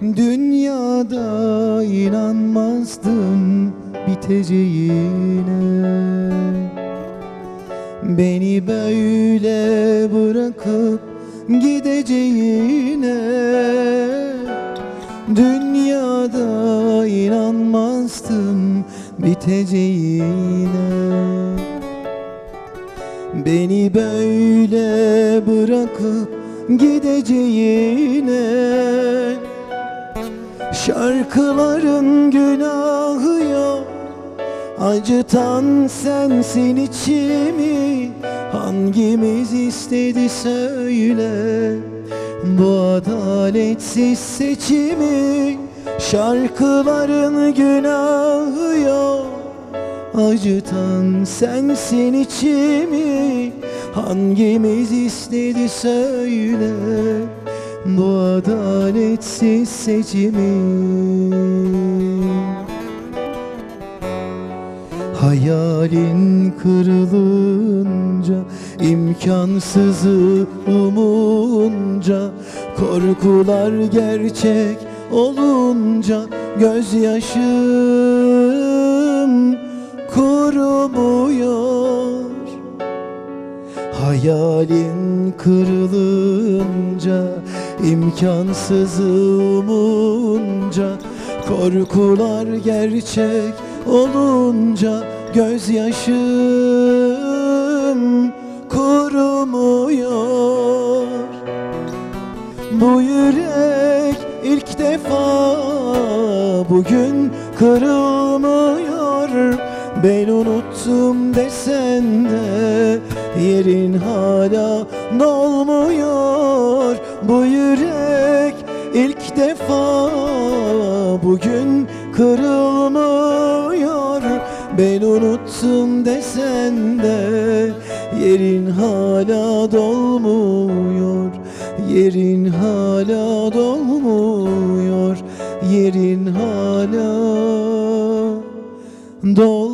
Dünyada inanmazdım biteceğine. Beni böyle bırakıp gideceğine. Dünyada inanmazdım biteceğine. Beni böyle bırakıp gideceğine. Şarkıların günahı yok, acıtan sensin içimi. Hangimiz istedi söyle bu adaletsiz seçimi? Şarkıların günahı yok, acıtan sensin içimi. Hangimiz istedi söyle bu adaletsiz seçimi? Hayalin kırılınca, imkansızı umunca, korkular gerçek olunca gözyaşım kurumuyor. Hayalin kırılınca, imkansızı umunca, korkular gerçek olunca gözyaşım kurumuyor. Bu yürek ilk defa bugün kırılmıyor. Ben unuttum desen de yerin hala dolmuyor. Bu yürek ilk defa bugün kırılmıyor. Ben unuttum desen de yerin hala dolmuyor. Yerin hala dolmuyor. Yerin hala dolmuyor.